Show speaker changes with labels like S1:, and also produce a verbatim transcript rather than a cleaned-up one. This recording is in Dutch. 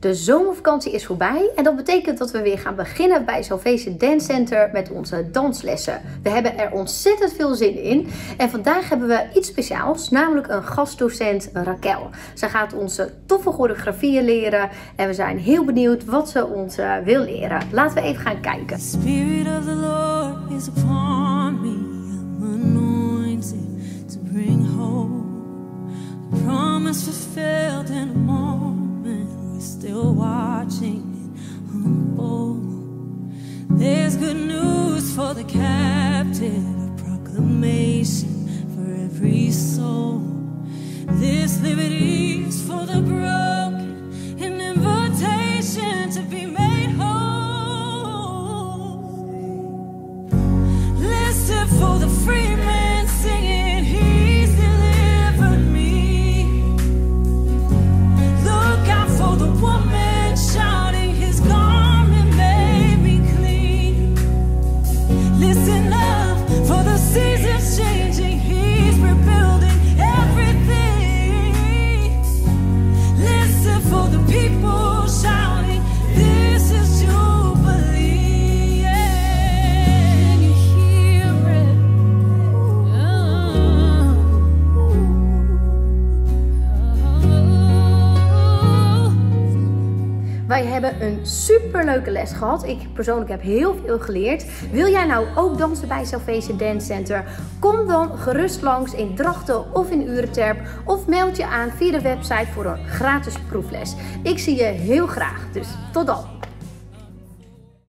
S1: De zomervakantie is voorbij en dat betekent dat we weer gaan beginnen bij Salvation Dance Center met onze danslessen. We hebben er ontzettend veel zin in en vandaag hebben we iets speciaals, namelijk een gastdocent Raquel. Zij gaat ons toffe choreografieën leren en we zijn heel benieuwd wat ze ons uh, wil leren. Laten we even gaan kijken.
S2: Spirit of the Lord is upon me. I'm anointed to bring hope. The promise fulfilled in a moment. We're still watching it unfold. There's good news for the captive, a proclamation for every soul. This liberty is for the broken, an invitation to be made whole. Listen for the free man singing, he's delivered me. Look out for the woman shouting, his garment made me clean. Listen up for the seasons changing, he's rebuilding everything. Listen for the people shouting, this is Jubilee. Yeah, you hear it.
S1: Wij hebben een superleuke les gehad. Ik persoonlijk heb heel veel geleerd. Wil jij nou ook dansen bij Salvation Dance Center? Kom dan gerust langs in Drachten of in Urenterp of meld je aan via de website voor een gratis proefles. Ik zie je heel graag, dus tot dan!